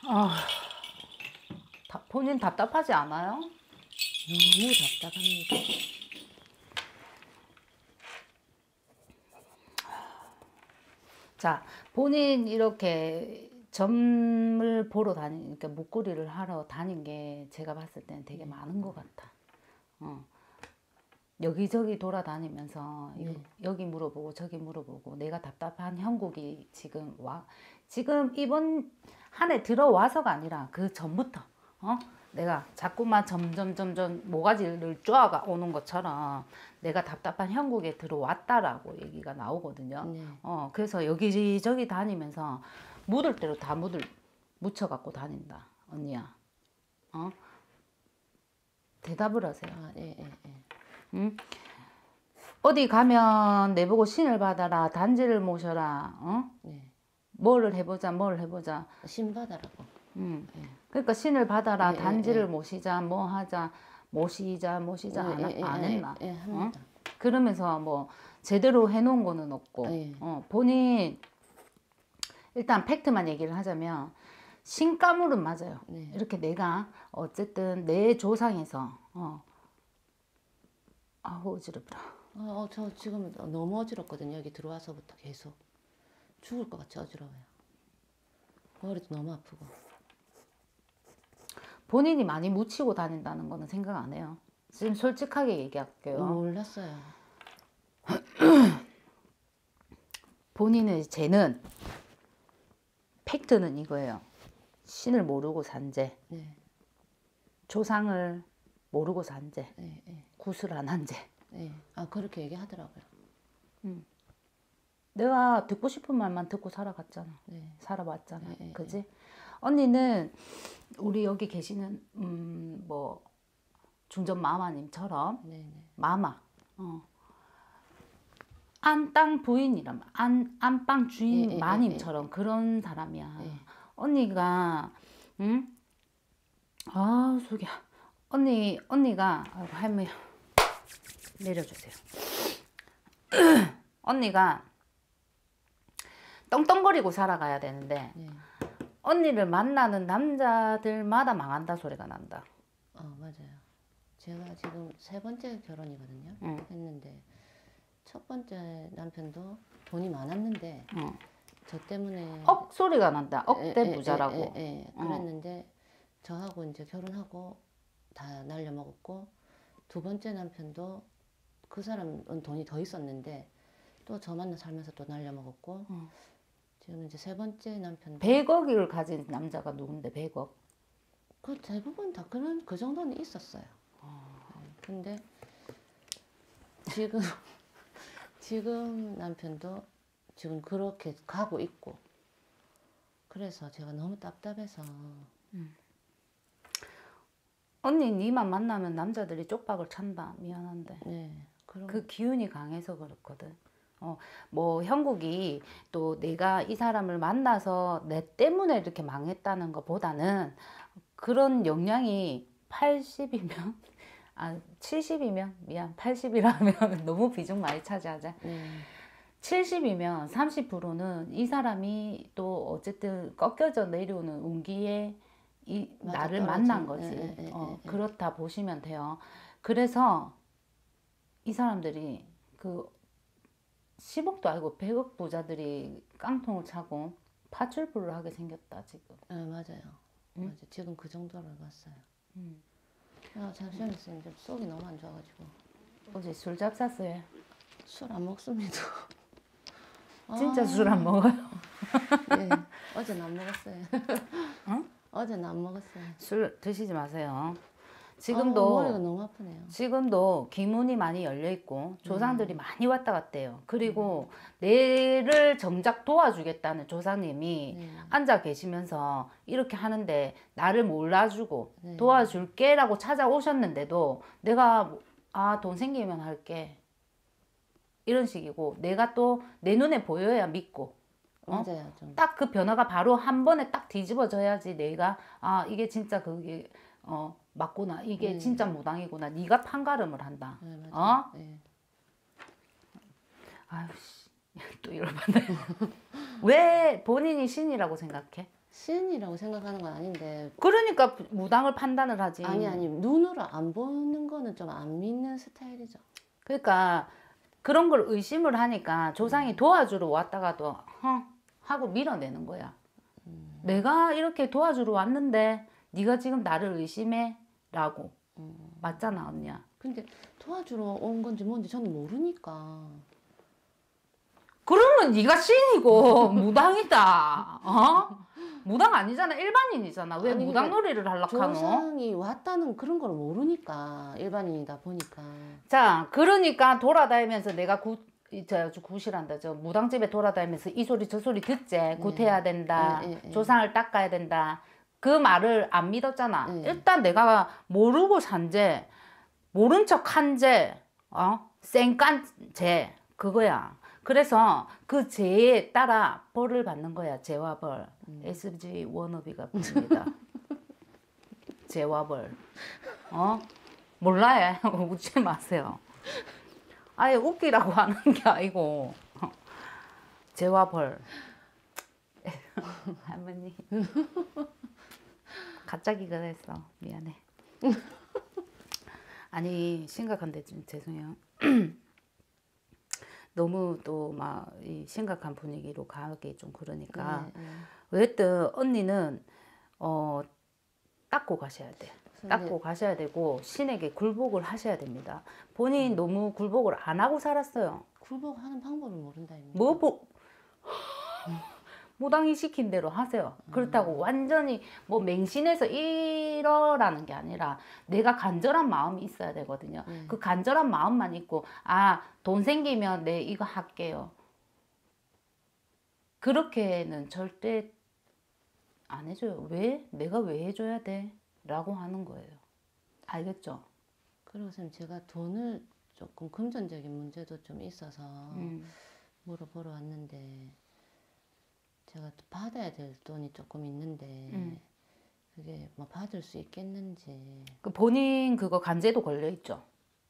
아, 본인 답답하지 않아요? 너무 답답합니다. 자, 본인 이렇게 점을 보러 그러니까 목걸이를 하러 다닌 게 제가 봤을 때는 되게 많은 것 같아. 여기저기 돌아다니면서 여기 물어보고 저기 물어보고 내가 답답한 형국이 지금 이번 한 해 들어와서가 아니라 그 전부터 내가 자꾸만 점점 모가지를 쪼아가 오는 것처럼 내가 답답한 형국에 들어왔다라고 얘기가 나오거든요. 그래서 여기저기 다니면서 묻을 대로 다 묻혀갖고 다닌다, 언니야. 대답을 하세요. 응? 어디 가면 내보고 신을 받아라, 단지를 모셔라, 뭐를 해보자. 신 받아라고. 그러니까 신을 받아라, 단지를 모시자, 뭐 하자, 모시자 안 했나? 합니다. 그러면서 뭐 제대로 해놓은 거는 없고, 본인 일단 팩트만 얘기를 하자면 신가물은 맞아요. 이렇게 내가 어쨌든 내 조상에서 아우 어지럽다. 저 지금 너무 어지럽거든요. 여기 들어와서부터 계속 죽을 것 같이 어지러워요. 머리도 너무 아프고. 본인이 많이 묻히고 다닌다는 거는 생각 안 해요. 지금 솔직하게 얘기할게요. 몰랐어요. 본인의 죄는 팩트는 이거예요. 신을 모르고 산죄, 조상을 모르고 산죄, 구슬 안 한 죄. 그렇게 얘기하더라고요. 내가 듣고 싶은 말만 듣고 살아갔잖아. 살아왔잖아. 그지? 언니는 우리 여기 계시는 뭐 중전 마마님처럼 마마 안땅 부인이란 안방 주인 마님처럼 그런 사람이야. 언니가 아 속이야. 언니가 아이고 할머니 내려주세요. 언니가 떵떵거리고 살아가야 되는데 언니를 만나는 남자들마다 망한다 소리가 난다. 맞아요. 제가 지금 3번째 결혼이거든요. 했는데 첫 번째 남편도 돈이 많았는데 저 때문에 소리가 난다. 억대 부자라고. 그랬는데 저하고 이제 결혼하고 다 날려먹었고, 두 번째 남편도 그 사람은 돈이 더 있었는데 또 저 만나 살면서 또 날려먹었고, 지금 이제 3번째 남편도 100억을 가진 남자가 누군데 100억? 그 대부분 다 그 정도는 있었어요. 근데 지금 남편도 지금 그렇게 가고 있고, 그래서 제가 너무 답답해서. 언니 니만 만나면 남자들이 쪽박을 찬다. 미안한데. 그럼 그 기운이 강해서 그렇거든. 뭐 형국이 또 내가 이 사람을 만나서 내 때문에 이렇게 망했다는 것보다는 그런 영향이 80이면 70이면 미안 80이라면 너무 비중 많이 차지하자. 70이면 30%는 이 사람이 또 어쨌든 꺾여져 내려오는 운기에 나를 만난 거지. 그렇다 보시면 돼요. 그래서 이 사람들이 그 10억도 아니고 100억 부자들이 깡통을 차고 파출부를 하게 생겼다 지금. 맞아요. 맞아요. 지금 그 정도로 봤어요. 잠시만요. 선생님, 속이 너무 안 좋아가지고. 어제 술 잡쌌어요? 술 안 먹습니다. 진짜 술 안 먹어요? 네, 어제는 안 먹었어요. 어제는 안 먹었어요. 술 드시지 마세요. 머리가 너무 아프네요. 지금도 기문이 많이 열려 있고 조상들이 많이 왔다 갔대요. 그리고 내를 정작 도와주겠다는 조상님이 앉아 계시면서 이렇게 하는데 나를 몰라주고 도와줄게라고 찾아오셨는데도 내가 돈 생기면 할게 이런 식이고, 내가 또 내 눈에 보여야 믿고 맞아요. 딱 그 변화가 바로 한 번에 딱 뒤집어져야지 내가 이게 진짜 그게 맞구나, 이게 진짜 무당이구나, 네가 판가름을 한다. 아유씨 또 이러봤네. 왜 본인이 신이라고 생각해? 신이라고 생각하는 건 아닌데 그러니까 무당을 판단을 하지. 아니 눈으로 안 보는 거는 좀 안 믿는 스타일이죠. 그러니까 그런 걸 의심을 하니까 조상이 도와주러 왔다가도 하고 밀어내는 거야. 내가 이렇게 도와주러 왔는데 네가 지금 나를 의심해? 라고. 맞잖아 언니야. 근데 도와주러 온 건지 뭔지 저는 모르니까. 그러면 네가 신이고 무당이다. 무당 아니잖아. 일반인이잖아. 왜 아니, 무당 그러니까 놀이를 하려고 하노? 조상이 왔다는 그런 걸 모르니까 일반인이다 보니까. 자, 그러니까 돌아다니면서 내가 굿이란다. 저 무당집에 돌아다니면서 이 소리 저 소리 듣지. 굿해야 된다. 조상을 닦아야 된다. 그 말을 안 믿었잖아. 일단 내가 모르고 산재, 모른 척 한재, 쌩깐재 그거야. 그래서 그 죄에 따라 벌을 받는 거야. 죄와 벌. SG 워너비가 부릅니다. 죄와 벌. 몰라요. 웃지 마세요. 아예 웃기라고 하는 게 아니고 죄와 벌. 할머니 갑자기 그랬어. 미안해. 아니 심각한데 좀 죄송해요. 너무 또 막 이 심각한 분위기로 가기 좀 그러니까 어쨌든 언니는 닦고 가셔야 돼. 닦고 가셔야 되고 신에게 굴복을 하셔야 됩니다. 본인 너무 굴복을 안 하고 살았어요. 굴복하는 방법을 모른다. 무당이 시킨 대로 하세요. 그렇다고 완전히 뭐 맹신해서 이러라는 게 아니라 내가 간절한 마음이 있어야 되거든요. 그 간절한 마음만 있고 돈 생기면 내 이거 할게요. 그렇게는 절대 안 해줘요. 왜? 내가 왜 해줘야 돼? 라고 하는 거예요. 알겠죠? 그리고 선생님 제가 돈을 조금 금전적인 문제도 좀 있어서 물어보러 왔는데 제가 또 받아야 될 돈이 조금 있는데 그게 뭐 받을 수 있겠는지. 그 본인 그거 간제도 걸려 있죠?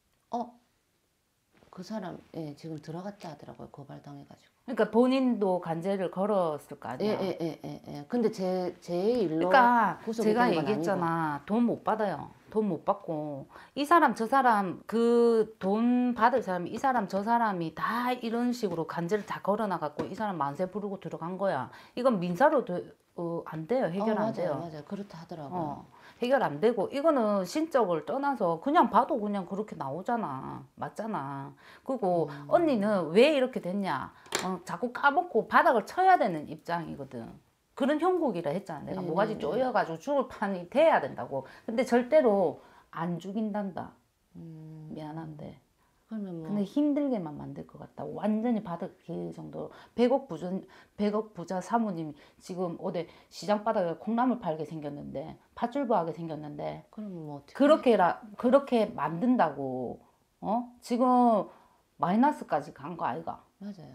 그 사람 지금 들어갔다 하더라고요. 고발당해가지고. 그러니까 본인도 간제를 걸었을 거 아니야? 예. 근데 제 일로 그러니까 구속이 제가 된건 얘기했잖아. 돈 못 받아요. 돈 못 받고 이 사람 저 사람 그 돈 받을 사람이 이 사람 저 사람이 다 이런 식으로 간제를 다 걸어놔갖고 이 사람 만세 부르고 들어간 거야. 이건 민사로 안 돼요. 해결 안 돼요. 맞아요. 그렇다 하더라고요. 해결 안 되고 이거는 신적을 떠나서 그냥 봐도 그냥 그렇게 나오잖아. 맞잖아. 그리고 언니는 왜 이렇게 됐냐. 자꾸 까먹고 바닥을 쳐야 되는 입장이거든. 그런 형국이라 했잖아. 내가 모가지 쪼여가지고 죽을 판이 돼야 된다고. 근데 절대로 안 죽인단다. 미안한데. 그러면 뭐 근데 힘들게만 만들 것 같다. 완전히 바닥 길 정도. 100억 부자 사모님 지금 어디 시장 바닥에 콩나물 팔게 생겼는데 팥줄부하게 생겼는데 그러면 뭐 어떻게? 그렇게 만든다고. 지금 마이너스까지 간 거 아이가? 맞아요.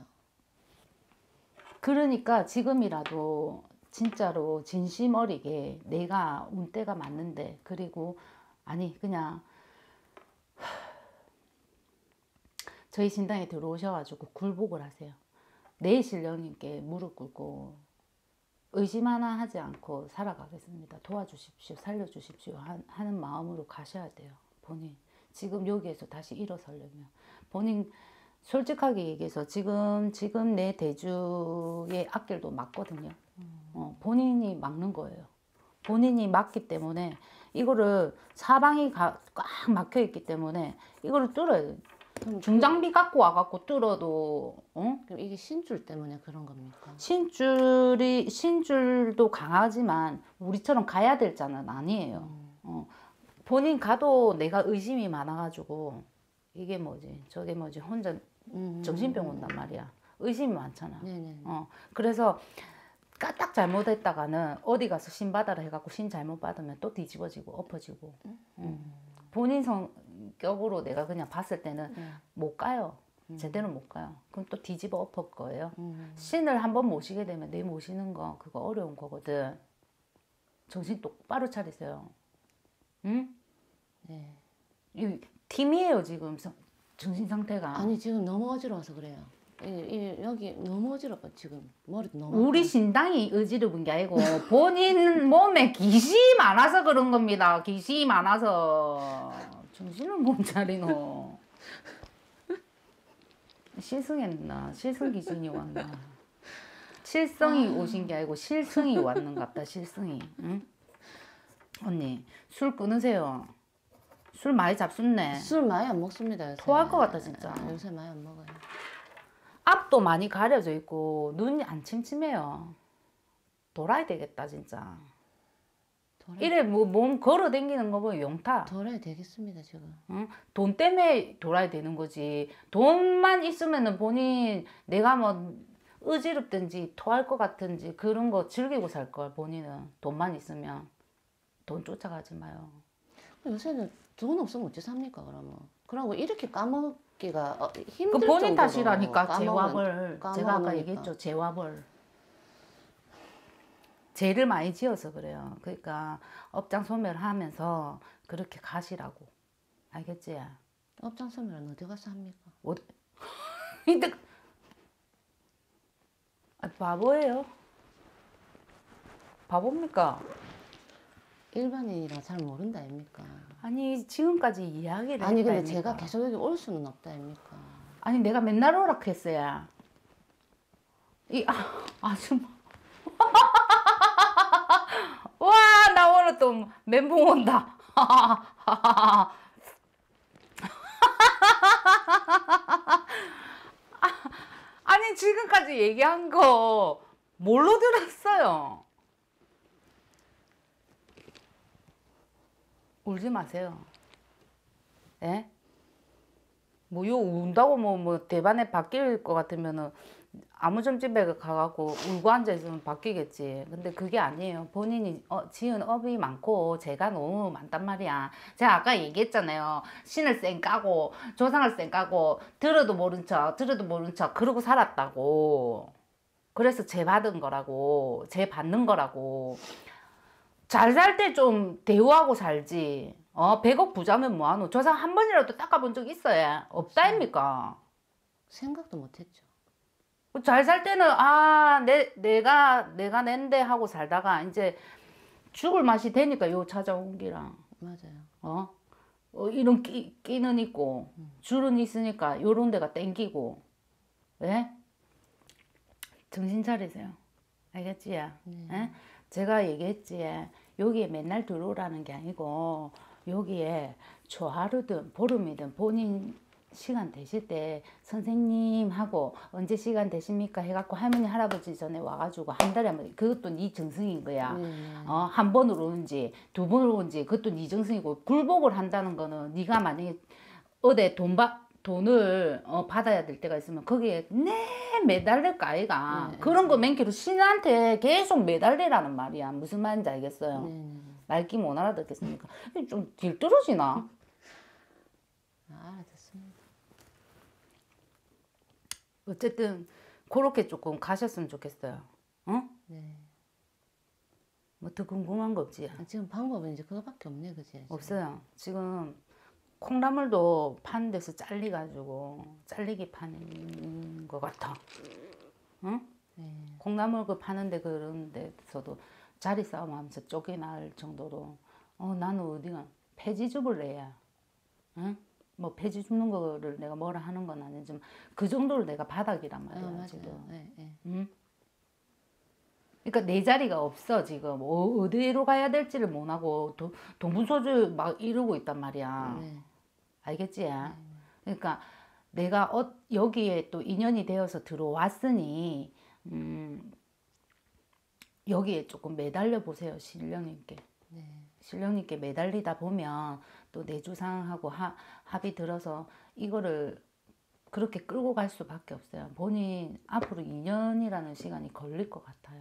그러니까 지금이라도 진짜로 진심 어리게 내가 운때가 맞는데 그리고 그냥 저희 신당에 들어오셔가지고 굴복을 하세요. 내 신령님께 무릎 꿇고 의심 하나 하지 않고 살아가겠습니다. 도와주십시오. 살려주십시오. 하는 마음으로 가셔야 돼요. 본인 지금 여기에서 다시 일어서려면 본인 솔직하게 얘기해서 지금 내 대주의 앞길도 맞거든요. 본인이 막는 거예요. 본인이 막기 때문에 이거를 사방이 꽉 막혀 있기 때문에 이거를 뚫어야 돼요. 중장비 갖고 와갖고 뚫어도 그럼 이게 신줄 때문에 그런 겁니까? 신줄도 강하지만 우리처럼 가야 될 자는 아니에요. 본인 가도 내가 의심이 많아가지고 이게 뭐지 저게 뭐지 혼자 정신병 온단 말이야. 의심이 많잖아. 그래서 까딱 잘못했다가는 어디 가서 신 받아라 해갖고 신 잘못 받으면 또 뒤집어지고 엎어지고. 본인 성격으로 내가 그냥 봤을 때는 못 가요. 제대로 못 가요. 그럼 또 뒤집어 엎을 거예요. 신을 한번 모시게 되면 내 모시는 거 그거 어려운 거거든. 정신 똑바로 차리세요. 응? 이 팀이에요 지금 정신 상태가. 아니 지금 너무 어지러워서 그래요. 여기 너무 어지럽어 지금. 머리도 너무 우리 아파. 신당이 어지러운 게 아니고 본인 몸에 기시 많아서 그런 겁니다. 기시 많아서 정신을 못 차리노. 실성했나? 실성 기신이 왔나? 실성이 오신 게 아니고 실성이 왔는갑다. 실성이. 응? 언니 술 끊으세요. 술 많이 잡숫네. 술 많이 안 먹습니다. 요새. 토할 것 같다 진짜. 요새 많이 안 먹어요. 앞도 많이 가려져 있고 눈이 안 침침해요. 돌아야 되겠다 진짜. 이래 뭐 몸 걸어 다니는 거 보면 용타. 돌아야 되겠습니다 지금. 응? 돈 때문에 돌아야 되는 거지. 돈만 있으면은 본인 내가 뭐 어지럽든지 토할 것 같든지 그런 거 즐기고 살 걸. 본인은 돈만 있으면 돈 쫓아가지 마요. 요새는 돈 없으면 어찌 삽니까 그러면. 그러고 이렇게 까먹기가 그 힘들 본인 정도로 탓이라니까. 까먹은- 재화벌. 제가 아까 까먹으니까. 얘기했죠. 재화벌. 죄를 많이 지어서 그래요. 그러니까 업장 소멸하면서 그렇게 가시라고. 알겠지? 업장 소멸은 어디 가서 합니까? 어디? 근데 바보예요. 바보입니까? 일반인이라 잘 모른다 아닙니까? 아니 지금까지 이야기를 아니 근데 했다 제가 아닙니까? 계속 여기 올 수는 없다 아닙니까? 아니 내가 맨날 오락했어야 이 아줌마 와 나 오늘 또 멘붕 온다. 아니 지금까지 얘기한 거 뭘로 들었어요? 울지 마세요. 예? 뭐 요 운다고 뭐 대반에 바뀔 것 같으면은 아무 점집에 가갖고 울고 앉아 있으면 바뀌겠지. 근데 그게 아니에요. 본인이 지은 업이 많고 죄가 너무 많단 말이야. 제가 아까 얘기했잖아요. 신을 쌩 까고 조상을 쌩 까고 들어도 모른 척 그러고 살았다고. 그래서 죄 받은 거라고. 죄 받는 거라고. 잘 살 때 좀 대우하고 살지. 100억 부자면 뭐하노? 조상 한 번이라도 닦아본 적 있어요? 없다입니까? 생각도 못했죠. 잘 살 때는 내가 낸데 하고 살다가 이제 죽을 맛이 되니까 요 찾아온 기랑 맞아요. 이런 끼는 있고 줄은 있으니까 요런 데가 땡기고. 예? 정신 차리세요. 알겠지? 예? 제가 얘기했지. 여기에 맨날 들어오라는 게 아니고 여기에 초하루든 보름이든 본인 시간 되실 때 선생님하고 언제 시간 되십니까 해갖고 할머니 할아버지 전에 와가지고 한 달에 한 번, 그것도 네 정승인 거야. 한 번으로 오는지 두 번으로 오는지 그것도 네 정승이고. 굴복을 한다는 거는 네가 만약에 어디 돈을 받아야 될 때가 있으면 거기에 매달릴 거 아이가. 그런 거 맨키로 신한테 계속 매달리라는 말이야. 무슨 말인지 알겠어요? 말귀 못 알아듣겠습니까? 좀 길들어지나? 알아듣습니다. 어쨌든 그렇게 조금 가셨으면 좋겠어요. 응? 네. 뭐 더 궁금한 거 없지? 지금 방법은 이제 그거밖에 없네, 그지? 없어요. 지금 콩나물도 파는 데서 잘리기 파는 것 같아. 응? 콩나물 그 파는데 그런 데서도 자리 싸움하면서 쫓겨날 정도로 나는 어디가 폐지 줍을래야. 응? 뭐 폐지 줍는 거를 내가 뭐라 하는 건 아니지만 그 정도로 내가 바닥이란 말이야. 맞아요. 지금. 응? 그러니까 내 자리가 없어 지금. 어디로 가야 될지를 못하고 동분서주 막 이러고 있단 말이야. 알겠지? 그러니까 내가 여기에 또 인연이 되어서 들어왔으니 여기에 조금 매달려 보세요. 신령님께. 신령님께 매달리다 보면 또 내 주상하고 합이 들어서 이거를 그렇게 끌고 갈 수밖에 없어요. 본인 앞으로 2년이라는 시간이 걸릴 것 같아요.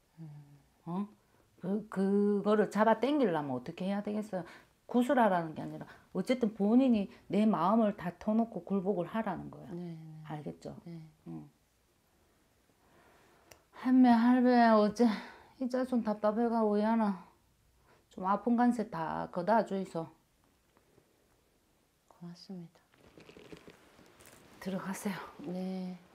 그거를 잡아 당기려면 어떻게 해야 되겠어요? 구슬하라는 게 아니라 어쨌든 본인이 내 마음을 다 터놓고 굴복을 하라는 거야. 알겠죠? 할매 어째 이자 좀 답답해가 오야나 좀 아픈 간새 다 거다 주이소. 고맙습니다. 들어가세요. 네.